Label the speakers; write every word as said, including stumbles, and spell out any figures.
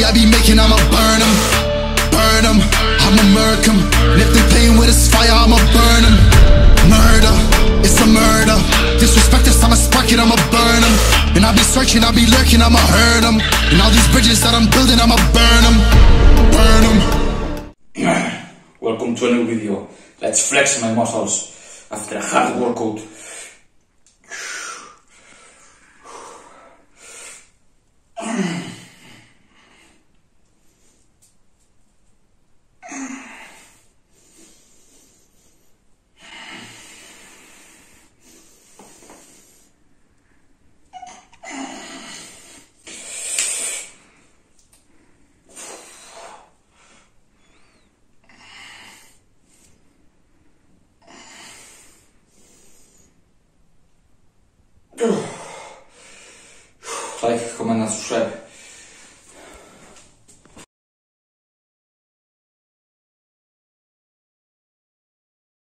Speaker 1: money I be making, I'ma burn them, burn them, I'ma murk them. And if they playing with this fire, I'ma burn them. Murder, it's a murder. Disrespect us, I'ma spark it, I'ma burn them. And I'll be searching, I'll be lurking, I'ma hurt them. And all these bridges that I'm building, I'ma burn them, burn them.
Speaker 2: Welcome to a new video. Let's flex my muscles after a hard workout. Like, comment and subscribe.